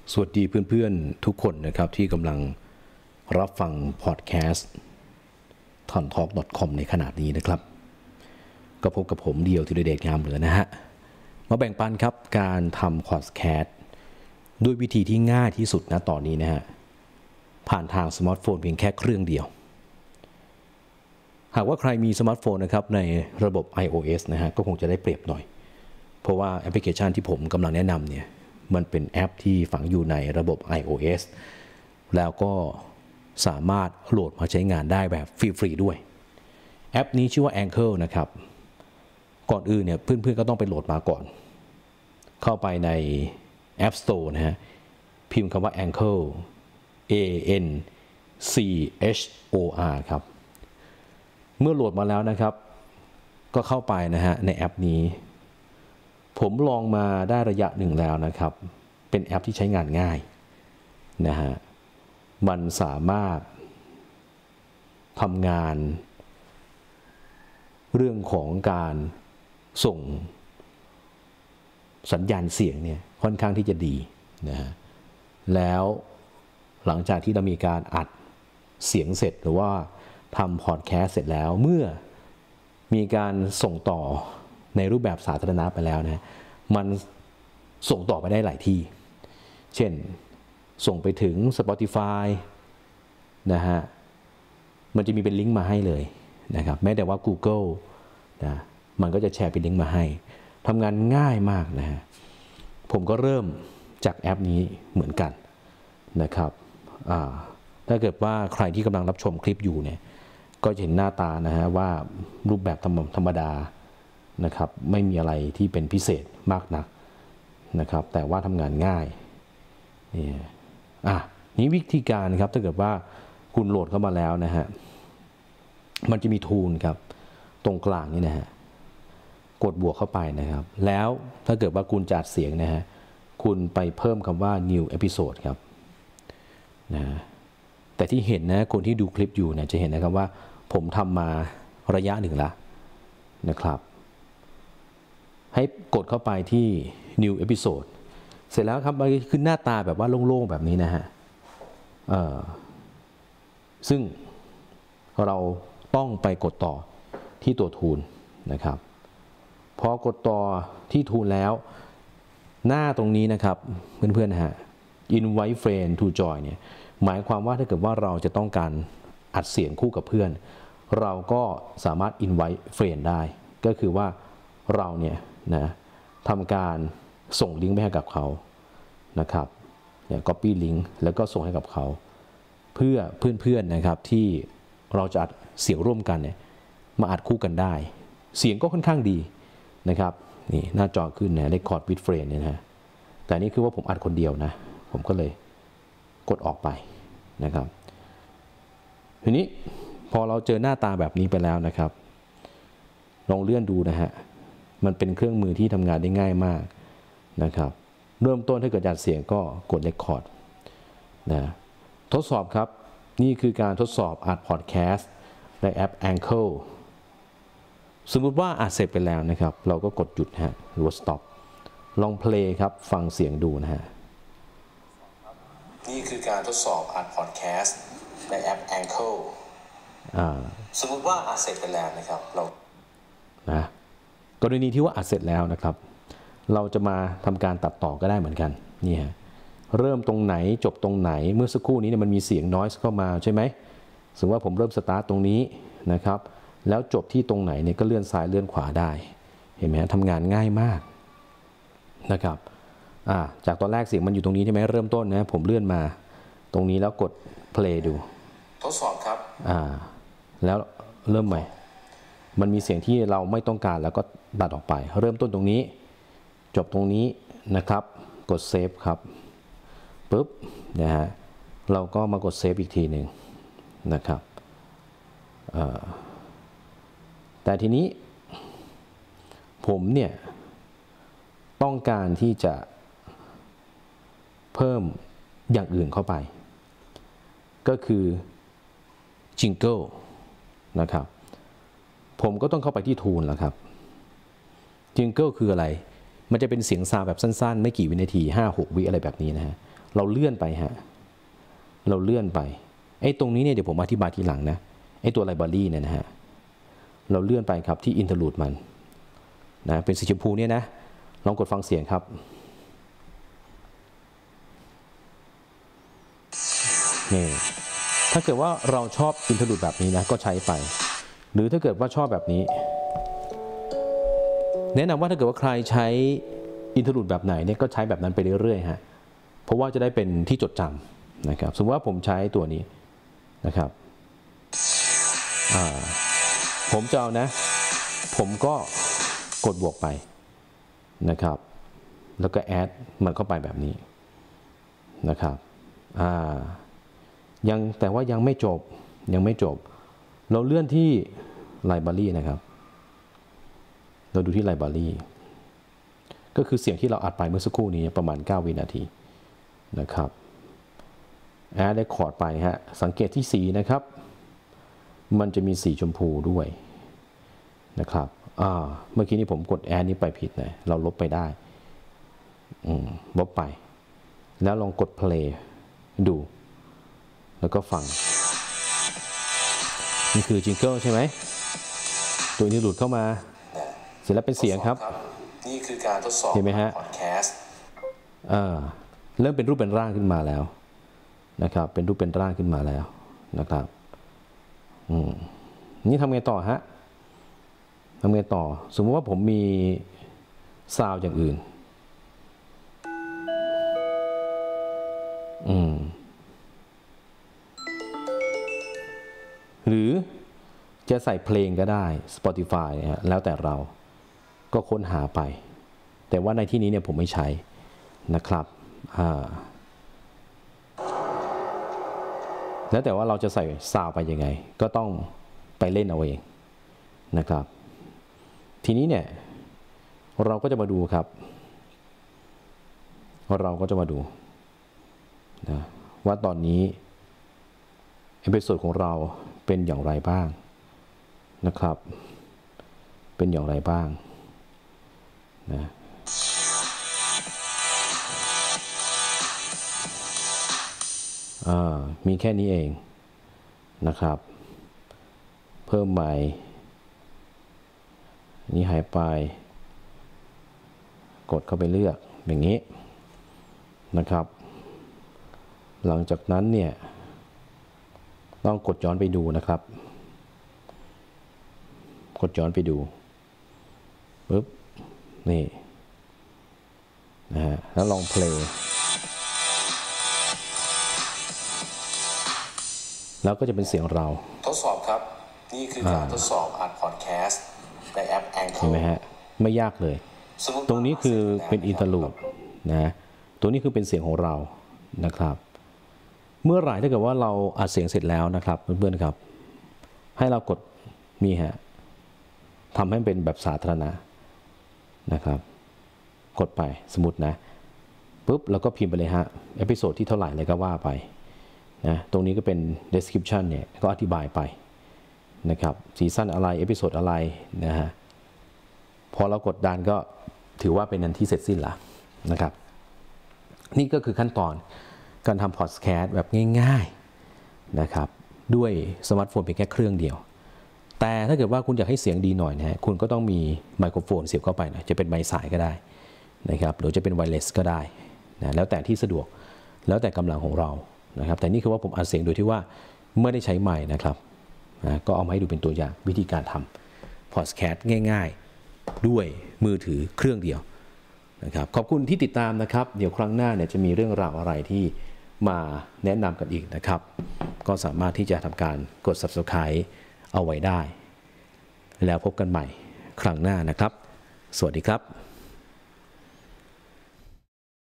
สวัสดีเพื่อนๆทุกคนนะครับที่กำลังรับฟังพอดแคสต์ tontalk.com ในขณะนี้นะครับก็พบกับผมเดียวธีรเดชงามเหลือนะฮะมาแบ่งปันครับการทำพอดแคสต์ด้วยวิธีที่ง่ายที่สุดนะตอนนี้นะฮะผ่านทางสมาร์ทโฟนเพียงแค่เครื่องเดียวหากว่าใครมีสมาร์ทโฟนนะครับในระบบ iOS นะฮะก็คงจะได้เปรียบหน่อยเพราะว่าแอปพลิเคชันที่ผมกำลังแนะนำเนี่ยมันเป็นแอปที่ฝังอยู่ในระบบ iOS แล้วก็สามารถโหลดมาใช้งานได้แบบฟรีๆด้วยแอปนี้ชื่อว่า Anchor นะครับก่อนอื่นเนี่ยเพื่อนๆก็ต้องไปโหลดมาก่อนเข้าไปใน App Store นะฮะพิมพ์คำว่า Anchor ANCHOR ครับเมื่อโหลดมาแล้วนะครับก็เข้าไปนะฮะในแอปนี้ผมลองมาได้ระยะหนึ่งแล้วนะครับเป็นแอปที่ใช้งานง่ายนะฮะมันสามารถทำงานเรื่องของการส่งสัญญาณเสียงเนี่ยค่อนข้างที่จะดีนะฮะแล้วหลังจากที่เรามีการอัดเสียงเสร็จหรือว่าทำพอดแคสต์เสร็จแล้วเมื่อมีการส่งต่อในรูปแบบสาธารณะไปแล้วนะมันส่งต่อไปได้หลายที่เช่นส่งไปถึง Spotify นะฮะมันจะมีเป็นลิงก์มาให้เลยนะครับแม้แต่ว่า Google นะมันก็จะแชร์เป็นลิงก์มาให้ทำงานง่ายมากนะฮะผมก็เริ่มจากแอปนี้เหมือนกันนะครับถ้าเกิดว่าใครที่กำลังรับชมคลิปอยู่เนี่ยก็จะเห็นหน้าตานะฮะว่ารูปแบบธรรมดานะครับไม่มีอะไรที่เป็นพิเศษมากนักนะครับแต่ว่าทำงานง่ายนี่วิธีการครับถ้าเกิดว่าคุณโหลดเข้ามาแล้วนะฮะมันจะมีทูลครับตรงกลางนี่นะฮะกดบวกเข้าไปนะครับแล้วถ้าเกิดว่าคุณจัดเสียงนะฮะคุณไปเพิ่มคำว่า new episode ครับนะแต่ที่เห็นนะคนที่ดูคลิปอยู่เนี่ยจะเห็นนะครับว่าผมทำมาระยะหนึ่งแล้วนะครับให้กดเข้าไปที่ new episode เสร็จแล้วครับมันขึ้นหน้าตาแบบว่าโล่งๆแบบนี้นะฮะซึ่งเราต้องไปกดต่อที่ตัวทูลนะครับพอกดต่อที่ทูลแล้วหน้าตรงนี้นะครับเพื่อนๆนะฮะ invite friend to join เนี่ยหมายความว่าถ้าเกิดว่าเราจะต้องการอัดเสียงคู่กับเพื่อนเราก็สามารถ invite friend ได้ก็คือว่าเราเนี่ยนะทำการส่งลิงก์ไปให้กับเขานะครับcopy ลิงก์แล้วก็ส่งให้กับเขาเพื่อเพื่อนๆนะครับที่เราจะอัดเสียงร่วมกันเนี่ยมาอัดคู่กันได้เสียงก็ค่อนข้างดีนะครับนี่หน้าจอขึ้นนะ record with friend เนี่ยนะแต่นี่คือว่าผมอัดคนเดียวนะผมก็เลยกดออกไปนะครับทีนี้พอเราเจอหน้าตาแบบนี้ไปแล้วนะครับลองเลื่อนดูนะฮะมันเป็นเครื่องมือที่ทำงานได้ง่ายมากนะครับเริ่มต้นถ้าเกิดจัดเสียงก็กด record นะทดสอบครับนี่คือการทดสอบอัดพอดแคสต์ในแอป Anchor สมมุติว่าอัดเสร็จไปแล้วนะครับเราก็กดหยุดฮะหรือว่า stop ลอง play ครับฟังเสียงดูนะฮะนี่คือการทดสอบอัดพอดแคสต์ในแอป Anchor สมมุติว่าอัดเสร็จไปแล้วนะครับเรานะกรณีที่ว่าอัดเสร็จแล้วนะครับเราจะมาทำการตัดต่อก็ได้เหมือนกันนี่ฮะเริ่มตรงไหนจบตรงไหนเมื่อสักครู่นี้เนี่ยมันมีเสียง noise เข้ามาใช่ไหมสมมติว่าผมเริ่มสตาร์ทตรงนี้นะครับแล้วจบที่ตรงไหนเนี่ยก็เลื่อนซ้ายเลื่อนขวาได้เห็นไหมทำงานง่ายมากนะครับจากตอนแรกเสียงมันอยู่ตรงนี้ใช่ไหมเริ่มต้นนะผมเลื่อนมาตรงนี้แล้วกด play ดูทดสอบครับแล้วเริ่มใหม่มันมีเสียงที่เราไม่ต้องการแล้วก็ตัดออกไปเริ่มต้นตรงนี้จบตรงนี้นะครับกดเซฟครับปุ๊บนะฮะเราก็มากดเซฟอีกทีหนึ่งนะครับแต่ทีนี้ผมเนี่ยต้องการที่จะเพิ่มอย่างอื่นเข้าไปก็คือจิงเกิลนะครับผมก็ต้องเข้าไปที่ทูลแล้วครับจิงเกิลคืออะไรมันจะเป็นเสียงซาวแบบสั้นๆไม่กี่วินาที 5-6 วิอะไรแบบนี้นะฮะเราเลื่อนไปฮะเราเลื่อนไปไอ้ตรงนี้เนี่ยเดี๋ยวผมอธิบายทีหลังนะไอ้ตัวไลบรารีเนี่ยนะฮะเราเลื่อนไปครับที่อินเทอร์ลูดมันนะเป็นสีชมพูเนี่ยนะลองกดฟังเสียงครับนี่ถ้าเกิดว่าเราชอบอินเทอร์ลูดแบบนี้นะก็ใช้ไปหรือถ้าเกิดว่าชอบแบบนี้แนะนำว่าถ้าเกิดว่าใครใช้อินเทอร์ลูดแบบไหนเนี่ยก็ใช้แบบนั้นไปเรื่อยๆฮะเพราะว่าจะได้เป็นที่จดจำนะครับสมมติว่าผมใช้ตัวนี้นะครับผมจะเอานะผมก็กดบวกไปนะครับแล้วก็แอดมันเข้าไปแบบนี้นะครับแต่ว่ายังไม่จบเราเลื่อนที่ไลบรารีนะครับเราดูที่ไลบรารีก็คือเสียงที่เราอัดไปเมื่อสักครู่นี้ประมาณ9วินาทีนะครับแอดได้คอร์ดไปฮะสังเกตที่สีนะครับมันจะมีสีชมพูด้วยนะครับเมื่อกี้นี้ผมกดแอดนี้ไปผิดนะเราลบไปได้ลบไปแล้วลองกด play ดูแล้วก็ฟังนี่คือจิงเกิลใช่ไหมตัวนี้หลุดเข้ามาเสร็จแล้วเป็นเสียงครับนี่คือการทดสอบเห็นไหมฮะพอดแคสต์เริ่มเป็นรูปเป็นร่างขึ้นมาแล้วนะครับเป็นรูปเป็นร่างขึ้นมาแล้วนะครับนี่ทำไงต่อฮะทำไงต่อสมมติว่าผมมีซาวด์อย่างอื่นหรือจะใส่เพลงก็ได้ Spotify นะฮะแล้วแต่เราก็ค้นหาไปแต่ว่าในที่นี้เนี่ยผมไม่ใช้นะครับแล้วแต่ว่าเราจะใส่ซาวด์ไปยังไงก็ต้องไปเล่นเอาเองนะครับทีนี้เนี่ยเราก็จะมาดูครับนะว่าตอนนี้เอพิโซดของเราเป็นอย่างไรบ้างนะครับเป็นอย่างไรบ้างนะมีแค่นี้เองนะครับเพิ่มใหม่นี้หายไปกดเข้าไปเลือกอย่างนี้นะครับหลังจากนั้นเนี่ยต้องกดย้อนไปดูนะครับกดย้อนไปดูปึ๊บนี่นะฮะแล้วลองเพลย์แล้วก็จะเป็นเสียงเราทดสอบครับนี่คือการทดสอบอัดพอดแคสต์ในแอป Anchor เห็นไหมฮะไม่ยากเลยตรงนี้คือเป็นอินเทอร์ลูดนะตัวนี้คือเป็นเสียงของเรานะครับเมื่อไหร่ถ้าเกิดว่าเราอัดเสียงเสร็จแล้วนะครับเพื่อนๆครับให้เรากดนี่ฮะทำให้เป็นแบบสาธารณะนะครับกดไปสมมุตินะปุ๊บแล้วก็พิมพ์ไปเลยฮะเอพิโซดที่เท่าไหร่เลยก็ว่าไปนะตรงนี้ก็เป็น description เนี่ยก็อธิบายไปนะครับซีซั่นอะไรเอพิโซดอะไรนะฮะพอเรากดดันก็ถือว่าเป็นอันที่เสร็จสิ้นละนะครับนี่ก็คือขั้นตอนการทำพอดแคสต์แบบง่ายๆนะครับด้วยสมาร์ทโฟนเพียงแค่เครื่องเดียวแต่ถ้าเกิดว่าคุณอยากให้เสียงดีหน่อยนะฮะคุณก็ต้องมีไมโครโฟนเสียบเข้าไปนะจะเป็นไมค์สายก็ได้นะครับหรือจะเป็นไวเลสก็ได้นะแล้วแต่ที่สะดวกแล้วแต่กำลังของเรานะครับแต่นี่คือว่าผมอัดเสียงโดยที่ว่าไม่ได้ใช้ไมค์นะครับก็เอามาให้ดูเป็นตัวอย่างวิธีการทำพอดแคสต์ง่ายๆด้วยมือถือเครื่องเดียวนะครับขอบคุณที่ติดตามนะครับเดี๋ยวครั้งหน้าเนี่ยจะมีเรื่องราวอะไรที่มาแนะนำกันอีกนะครับก็สามารถที่จะทำการกด Subscribe เอาไว้ได้แล้วพบกันใหม่ครั้งหน้านะครับสวัสดีครับ